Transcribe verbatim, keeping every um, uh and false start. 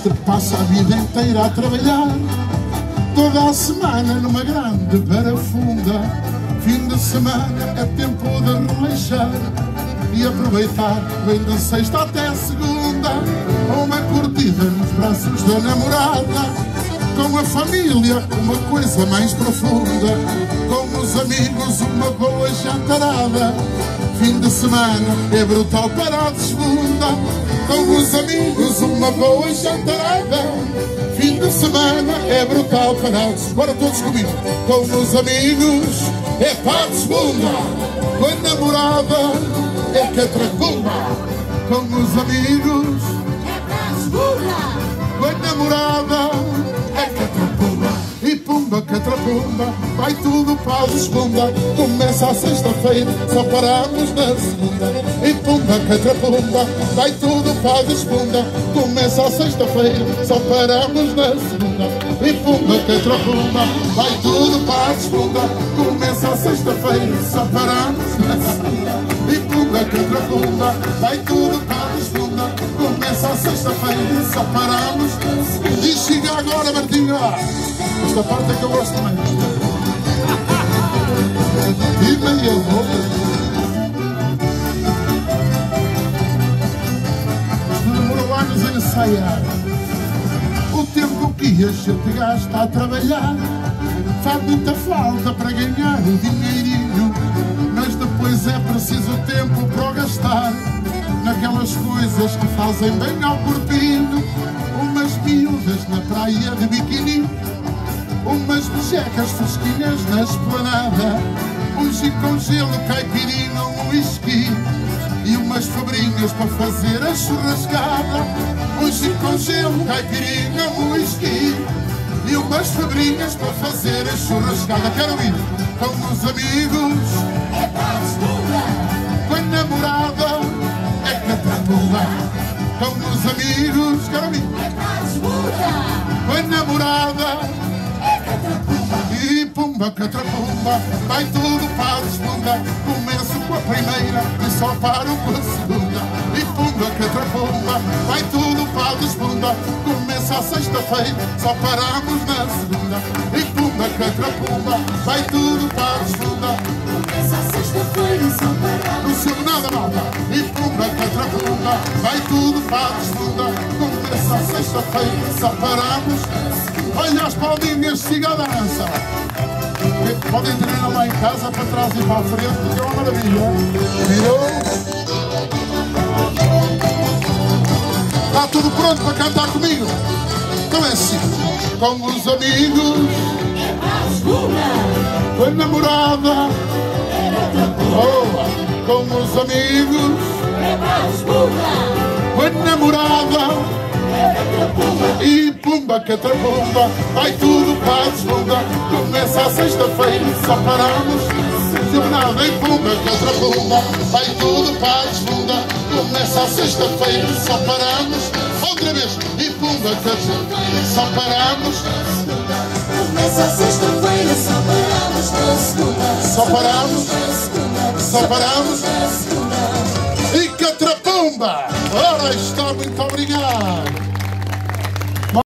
este passa a vida inteira a trabalhar, toda a semana numa grande barafunda. Fim de semana é tempo de relaxar e aproveitar, vem de sexta até segunda, uma curtida nos braços da namorada. Com a família, uma coisa mais profunda, com os amigos, uma boa jantarada. Fim de semana é brutal para a segunda, com os amigos, uma boa jantarada. Fim de semana é brutal para a segunda. Bora todos comigo. Com os amigos é para a segunda, com a namorada é catracumba. Com os amigos é para a segunda, com a namorada é catrapumba. E pumba, catrapumba, vai tudo para a segunda. Começa a sexta-feira, só paramos na segunda. E pumba, catrapumba, vai tudo para a segunda. Começa a sexta-feira, só paramos na segunda. E pumba, catrapumba, vai tudo para a segunda. Começa a sexta-feira, só paramos na segunda. E pumba, catrapumba, vai tudo para a segunda. Começa a sexta-feira, só paramos na segunda. E chega agora, Martinho. Esta parte é que eu gosto também. E meia boca. Isto demorou anos a ensaiar. O tempo que a gente gasta a trabalhar faz muita falta para ganhar o dinheirinho, mas depois é preciso tempo para o gastar naquelas coisas que fazem bem ao corpinho. Umas miúdas na praia de biquíni, umas bejecas fresquinhas na esplanada, um gin com gelo, caipirinha, um whisky e umas fabrinhas para fazer a churrascada. Um gin com gelo, caipirinha, um whisky e umas fabrinhas para fazer a churrascada. Quero ir com os amigos é para a segunda, com a namorada é catrapumba. Com os amigos, quero ir é para a segunda, com a namorada é catrapumba. e pumba, catrapumba, vai tudo para a segunda. Começo com a primeira e só paro com a segunda. E pumba, catrapumba, vai tudo para a segunda. Começa a sexta-feira, só paramos na segunda. E pumba, catrapumba, vai tudo para a segunda. Começa a sexta-feira e só paramos. Não soube nada, malta. E pumba, catrapumba, vai tudo para a segunda. Começa a sexta-feira, só paramos. Olha as palminhas, siga a dança. Podem treinar lá em casa, para trás e para a frente, que é uma maravilha. Virou. Está tudo pronto para cantar comigo? Então é assim. Com os amigos É para a segunda, com a namorada. Boa. Com os amigos é para a segunda, com a namorada. E pumba, catrapumba, vai tudo para a segunda. Começa a sexta-feira, só paramos. Não nada, e pumba, catrapumba, vai tudo para a segunda. Começa a sexta-feira, só paramos. Outra vez, e pumba, catrapumba, só paramos. começa a sexta-feira, só paramos na segunda. Só paramos, na segunda, só paramos. na segunda. E catrapumba! Ora está, muito obrigado!